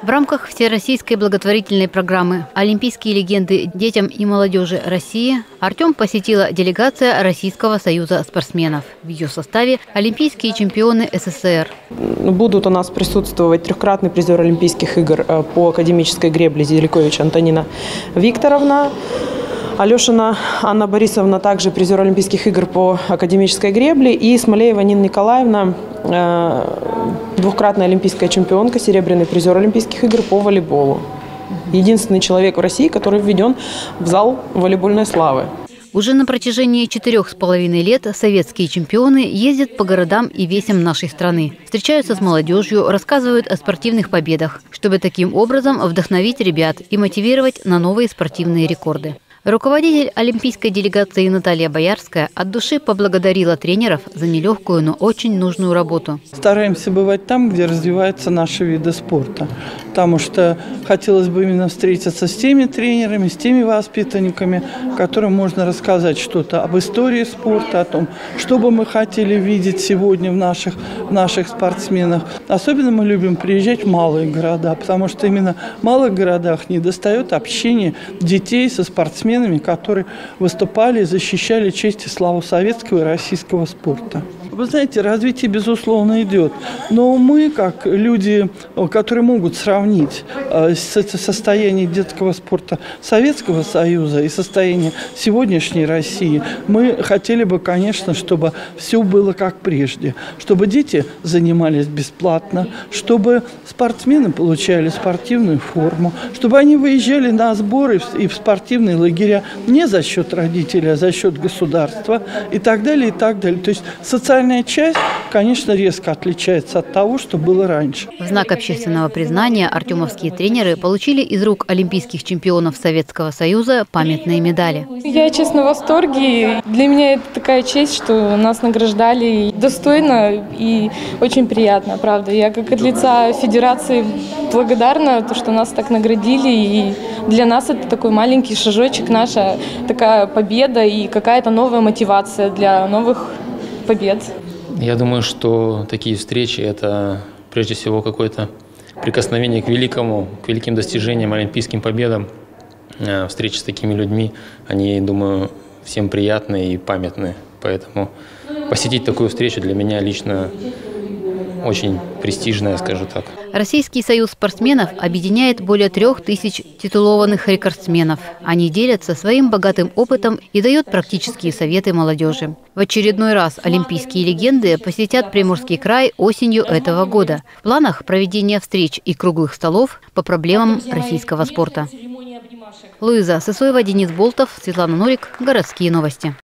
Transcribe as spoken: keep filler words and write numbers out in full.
В рамках всероссийской благотворительной программы «Олимпийские легенды детям и молодежи России» Артем посетила делегация Российского союза спортсменов. В ее составе олимпийские чемпионы СССР. Будут у нас присутствовать трехкратный призер Олимпийских игр по академической гребле Зеликович Антонина Викторовна, Алешина Анна Борисовна, также призер Олимпийских игр по академической гребле, и Смолеева Нина Николаевна, двукратная олимпийская чемпионка, серебряный призер Олимпийских игр по волейболу. Единственный человек в России, который введен в зал волейбольной славы. Уже на протяжении четырех с половиной лет советские чемпионы ездят по городам и весям нашей страны, встречаются с молодежью, рассказывают о спортивных победах, чтобы таким образом вдохновить ребят и мотивировать на новые спортивные рекорды. Руководитель олимпийской делегации Наталья Боярская от души поблагодарила тренеров за нелегкую, но очень нужную работу. Стараемся бывать там, где развиваются наши виды спорта, потому что хотелось бы именно встретиться с теми тренерами, с теми воспитанниками, которым можно рассказать что-то об истории спорта, о том, что бы мы хотели видеть сегодня в наших, в наших спортсменах. Особенно мы любим приезжать в малые города, потому что именно в малых городах недостает общения детей со спортсменами, которые выступали и защищали честь и славу советского и российского спорта. Вы знаете, развитие, безусловно, идет. Но мы, как люди, которые могут сравнить состояние детского спорта Советского Союза и состояние сегодняшней России, мы хотели бы, конечно, чтобы все было как прежде. Чтобы дети занимались бесплатно, чтобы спортсмены получали спортивную форму, чтобы они выезжали на сборы и в спортивные лагеря не за счет родителей, а за счет государства и так далее, и так далее. То есть социальная часть, конечно, резко отличается от того, что было раньше. В знак общественного признания артемовские тренеры получили из рук олимпийских чемпионов Советского Союза памятные медали. Я, честно, в восторге. Для меня это такая честь, что нас награждали достойно и очень приятно, правда. Я как от лица федерации благодарна, то, что нас так наградили. И для нас это такой маленький шажочек, наша такая победа и какая-то новая мотивация для новых побед. Я думаю, что такие встречи – это прежде всего какое-то прикосновение к великому, к великим достижениям, олимпийским победам. Встречи с такими людьми, они, думаю, всем приятны и памятны. Поэтому посетить такую встречу для меня лично очень престижная, скажу так. Российский союз спортсменов объединяет более трех тысяч титулованных рекордсменов. Они делятся своим богатым опытом и дают практические советы молодежи. В очередной раз олимпийские легенды посетят Приморский край осенью этого года. В планах проведения встреч и круглых столов по проблемам российского спорта. Луиза Сысоева, Денис Болтов, Светлана Норик. Городские новости.